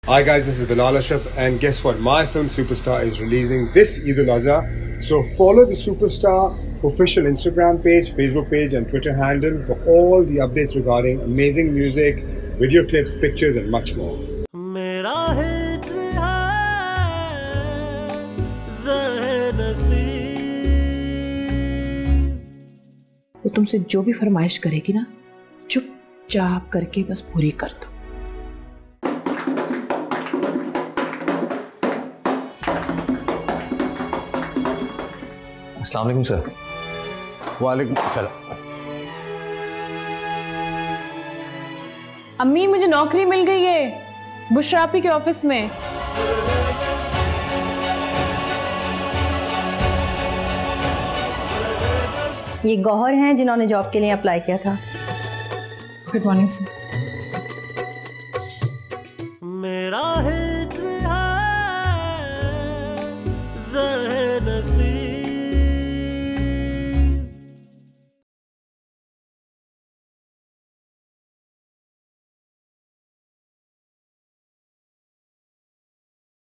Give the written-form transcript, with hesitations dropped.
Hi guys, this is Bilal Ashraf and guess what? My film Superstar is releasing this Eid al-Adha. So follow the Superstar official Instagram page, Facebook page and Twitter handle for all the updates regarding amazing music, video clips, pictures and much more. वो तुमसे जो भी फरमाइश करेगी ना, चुपचाप करके बस पूरी कर दो। अस्सलाम वालेकुम सर। वालेकुम सलाम। अम्मी, मुझे नौकरी मिल गई है बुशरापी के ऑफिस में। ये गौहर हैं जिन्होंने जॉब के लिए अप्लाई किया था। Good morning sir. मेरा हिट है ज़हर नसीब।